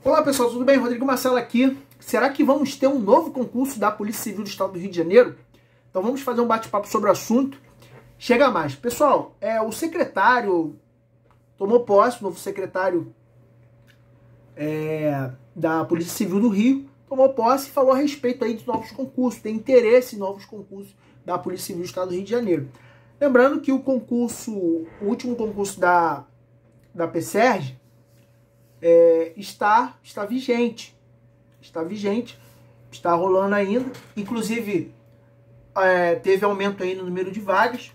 Olá pessoal, tudo bem? Rodrigo Marcelo aqui. Será que vamos ter um novo concurso da Polícia Civil do Estado do Rio de Janeiro? Então vamos fazer um bate-papo sobre o assunto. Chega mais. Pessoal, o secretário tomou posse, o novo secretário da Polícia Civil do Rio, tomou posse e falou a respeito aí de novos concursos, tem interesse em novos concursos da Polícia Civil do Estado do Rio de Janeiro. Lembrando que o último concurso da PSERG está vigente. Está vigente, está rolando ainda. Inclusive, teve aumento aí no número de vagas.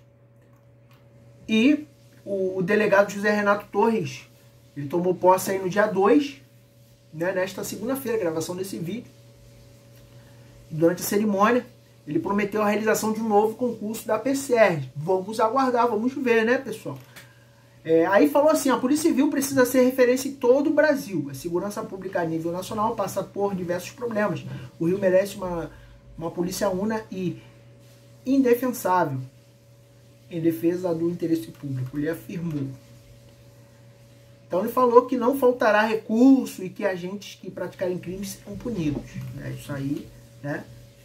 E o delegado José Renato Torres, ele tomou posse aí no dia 2, né, nesta segunda-feira, gravação desse vídeo. Durante a cerimônia, ele prometeu a realização de um novo concurso da PSERG. Vamos aguardar, vamos ver, né, pessoal? Aí falou assim, a Polícia Civil precisa ser referência em todo o Brasil. A segurança pública a nível nacional passa por diversos problemas. O Rio merece uma polícia una e indefensável em defesa do interesse público, ele afirmou. Então ele falou que não faltará recurso e que agentes que praticarem crimes serão punidos. Isso aí, né?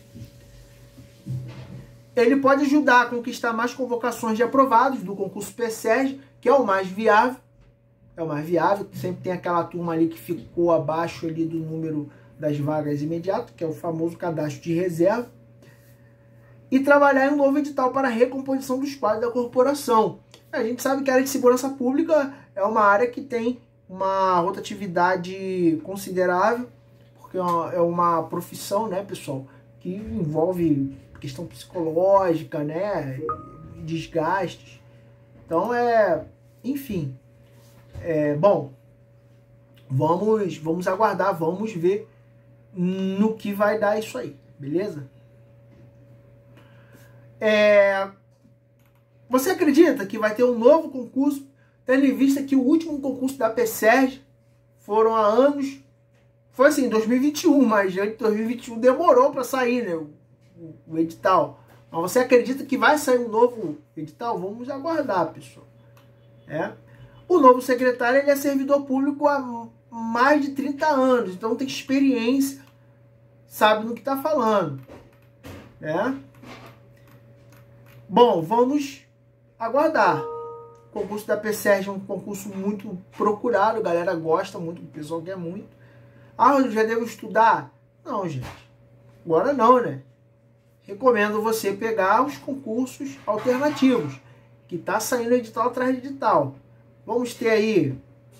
Ele pode ajudar a conquistar mais convocações de aprovados do concurso PSERG, que é o mais viável. É o mais viável, sempre tem aquela turma ali que ficou abaixo ali do número das vagas imediato, que é o famoso cadastro de reserva. E trabalhar em um novo edital para a recomposição dos quadros da corporação. A gente sabe que a área de segurança pública é uma área que tem uma rotatividade considerável, porque é uma profissão, né, pessoal, que envolve questão psicológica, né, desgastes. Então, enfim, bom, vamos aguardar, vamos ver no que vai dar isso aí, beleza? Você acredita que vai ter um novo concurso, tendo em vista que o último concurso da PSERG foram há anos, foi assim, em 2021, mas já em 2021 demorou para sair, né, o edital. Mas você acredita que vai sair um novo edital? Vamos aguardar, pessoal. O novo secretário, ele é servidor público há mais de 30 anos, então tem experiência, sabe no que está falando. Bom, vamos aguardar. O concurso da PSERG é um concurso muito procurado, a galera gosta muito, o pessoal quer muito. Eu já devo estudar? Não, gente. Agora não, né? Recomendo você pegar os concursos alternativos, que está saindo edital atrás de edital. Vamos ter aí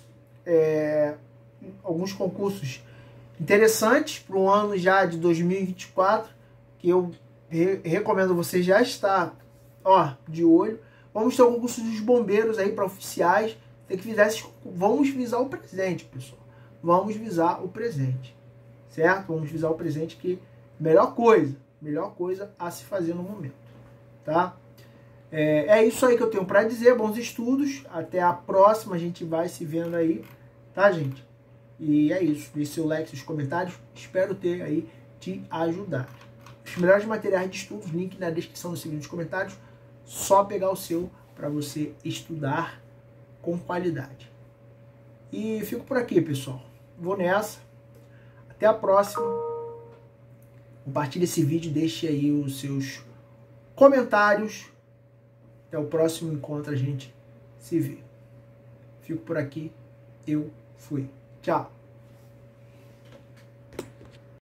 alguns concursos interessantes para o ano já de 2024, que eu recomendo você já estar de olho. Vamos ter o concurso dos bombeiros aí para oficiais. Tem que visar vamos visar o presente, pessoal. Vamos visar o presente, certo? Vamos visar o presente, que melhor coisa a se fazer no momento, tá? É isso aí que eu tenho para dizer. Bons estudos, até a próxima, a gente vai se vendo aí, tá, gente? E é isso, deixe seu like, seus comentários, espero ter aí te ajudado. Os melhores materiais de estudos, link na descrição do seguinte comentários, só pegar o seu para você estudar com qualidade. E fico por aqui, pessoal. Vou nessa. Até a próxima. Compartilhe esse vídeo, deixe aí os seus comentários. Até o próximo encontro, a gente se vê. Fico por aqui. Eu fui. Tchau.